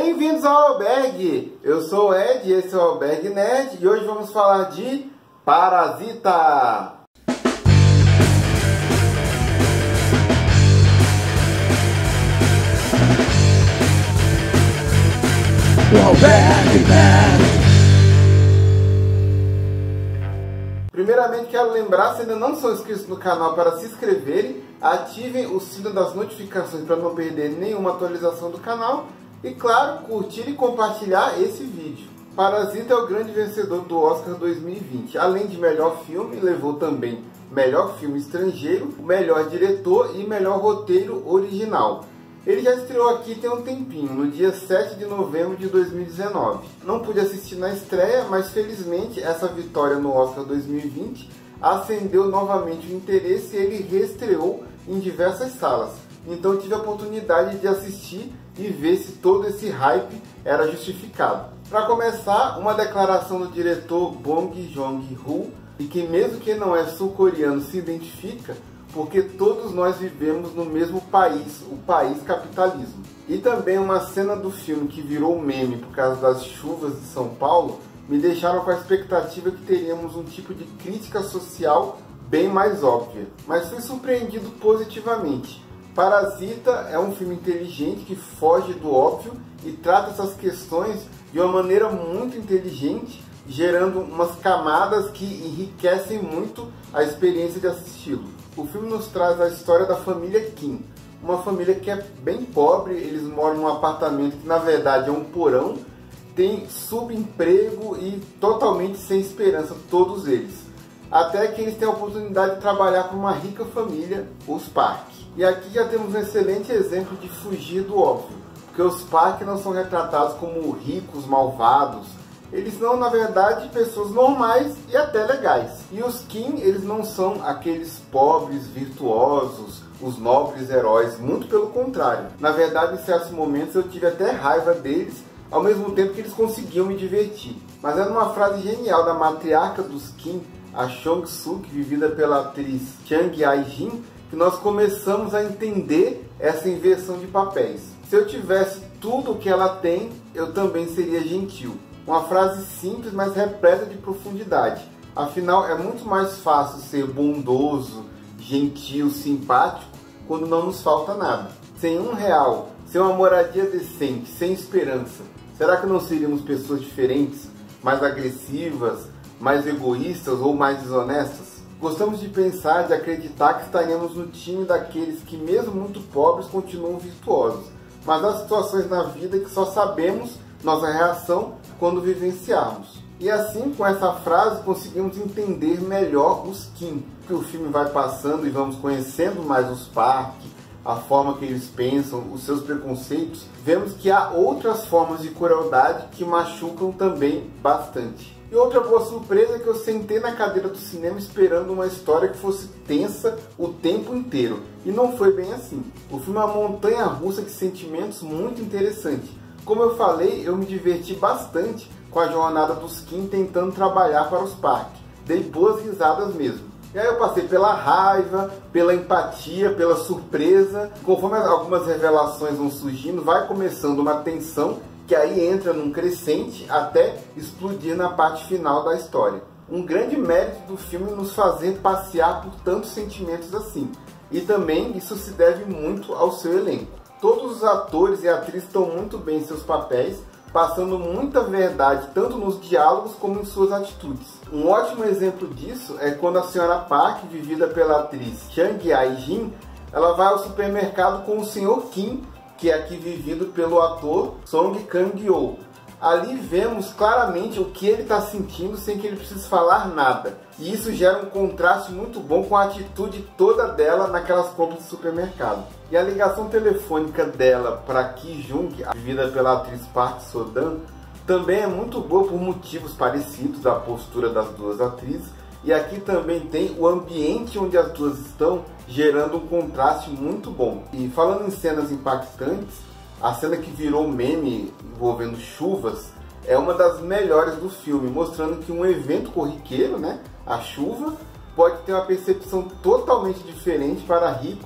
Bem-vindos ao Albergue! Eu sou o Ed, esse é o Albergue Nerd e hoje vamos falar de Parasita! O Albergue Nerd! Primeiramente quero lembrar, se ainda não são inscritos no canal, para se inscreverem, ativem o sino das notificações para não perder nenhuma atualização do canal e, claro, curtir e compartilhar esse vídeo. Parasita é o grande vencedor do Oscar 2020. Além de melhor filme, levou também melhor filme estrangeiro, melhor diretor e melhor roteiro original. Ele já estreou aqui tem um tempinho, no dia 7 de novembro de 2019. Não pude assistir na estreia, mas felizmente essa vitória no Oscar 2020 acendeu novamente o interesse e ele reestreou em diversas salas. Então tive a oportunidade de assistir e ver se todo esse hype era justificado. Para começar, uma declaração do diretor Bong Joon-ho, e que mesmo que não é sul-coreano se identifica, porque todos nós vivemos no mesmo país, o país capitalismo. E também uma cena do filme que virou meme por causa das chuvas de São Paulo, me deixaram com a expectativa que teríamos um tipo de crítica social bem mais óbvia. Mas fui surpreendido positivamente. Parasita é um filme inteligente que foge do óbvio e trata essas questões de uma maneira muito inteligente, gerando umas camadas que enriquecem muito a experiência de assisti-lo. O filme nos traz a história da família Kim, uma família que é bem pobre, eles moram num apartamento que na verdade é um porão, tem subemprego e totalmente sem esperança, todos eles. Até que eles têm a oportunidade de trabalhar para uma rica família, os Park. E aqui já temos um excelente exemplo de fugir do óbvio, porque os Park não são retratados como ricos, malvados. Eles são, na verdade, pessoas normais e até legais. E os Kim, eles não são aqueles pobres virtuosos, os nobres heróis, muito pelo contrário. Na verdade, em certos momentos eu tive até raiva deles, ao mesmo tempo que eles conseguiam me divertir. Mas era uma frase genial da matriarca dos Kim, a Chong-suk, vivida pela atriz Chang Ai-jin, que nós começamos a entender essa inversão de papéis. Se eu tivesse tudo o que ela tem, eu também seria gentil. Uma frase simples, mas repleta de profundidade. Afinal, é muito mais fácil ser bondoso, gentil, simpático, quando não nos falta nada. Sem R$1, sem uma moradia decente, sem esperança, será que não seríamos pessoas diferentes, mais agressivas, mais egoístas ou mais desonestas? Gostamos de pensar, de acreditar que estaríamos no time daqueles que, mesmo muito pobres, continuam virtuosos. Mas há situações na vida que só sabemos nossa reação quando vivenciarmos. E assim, com essa frase, conseguimos entender melhor os Kim. Que o filme vai passando e vamos conhecendo mais os Park, a forma que eles pensam, os seus preconceitos, vemos que há outras formas de crueldade que machucam também bastante. E outra boa surpresa é que eu sentei na cadeira do cinema esperando uma história que fosse tensa o tempo inteiro. E não foi bem assim. O filme é uma montanha-russa de sentimentos muito interessante. Como eu falei, eu me diverti bastante com a jornada dos Kim tentando trabalhar para os Park. Dei boas risadas mesmo. E aí eu passei pela raiva, pela empatia, pela surpresa. Conforme algumas revelações vão surgindo, vai começando uma tensão que aí entra num crescente até explodir na parte final da história. Um grande mérito do filme nos fazer passear por tantos sentimentos assim. E também isso se deve muito ao seu elenco. Todos os atores e atrizes estão muito bem em seus papéis, passando muita verdade tanto nos diálogos como em suas atitudes. Um ótimo exemplo disso é quando a senhora Park, vivida pela atriz Chang Ai-jin, ela vai ao supermercado com o Sr. Kim, que é aqui vivido pelo ator Song Kang-ho. Ali vemos claramente o que ele está sentindo sem que ele precise falar nada. E isso gera um contraste muito bom com a atitude toda dela naquelas compras de supermercado. E a ligação telefônica dela para Ki Jung, vivida pela atriz Park So-dan, também é muito boa por motivos parecidos à postura das duas atrizes. E aqui também tem o ambiente onde as duas estão, gerando um contraste muito bom. E falando em cenas impactantes, a cena que virou meme envolvendo chuvas é uma das melhores do filme, mostrando que um evento corriqueiro, né, a chuva, pode ter uma percepção totalmente diferente para ricos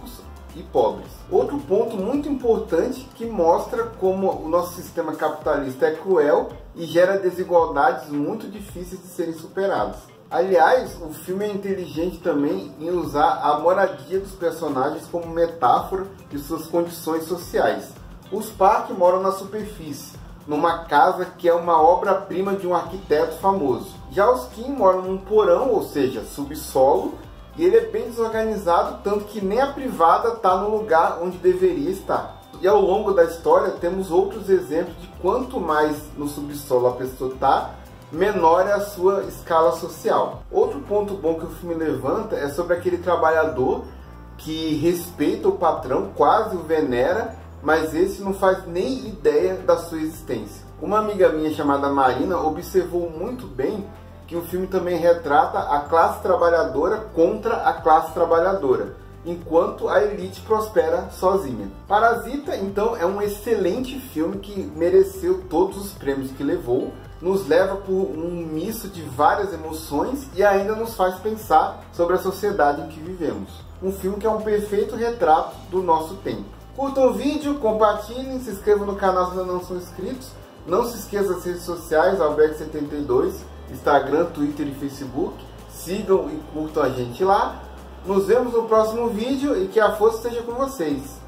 e pobres. Outro ponto muito importante que mostra como o nosso sistema capitalista é cruel e gera desigualdades muito difíceis de serem superadas. Aliás, o filme é inteligente também em usar a moradia dos personagens como metáfora de suas condições sociais. Os Park moram na superfície, numa casa que é uma obra-prima de um arquiteto famoso. Já os Kim moram num porão, ou seja, subsolo, e ele é bem desorganizado, tanto que nem a privada está no lugar onde deveria estar. E ao longo da história temos outros exemplos de quanto mais no subsolo a pessoa está, menor é a sua escala social. Outro ponto bom que o filme levanta é sobre aquele trabalhador que respeita o patrão, quase o venera, mas esse não faz nem ideia da sua existência. Uma amiga minha chamada Marina observou muito bem que o filme também retrata a classe trabalhadora contra a classe trabalhadora, enquanto a elite prospera sozinha. Parasita, então, é um excelente filme que mereceu todos os prêmios que levou, nos leva por um misto de várias emoções e ainda nos faz pensar sobre a sociedade em que vivemos. Um filme que é um perfeito retrato do nosso tempo. Curtam o vídeo, compartilhem, se inscrevam no canal se ainda não são inscritos. Não se esqueçam das redes sociais, Alberto72, Instagram, Twitter e Facebook. Sigam e curtam a gente lá. Nos vemos no próximo vídeo e que a força esteja com vocês.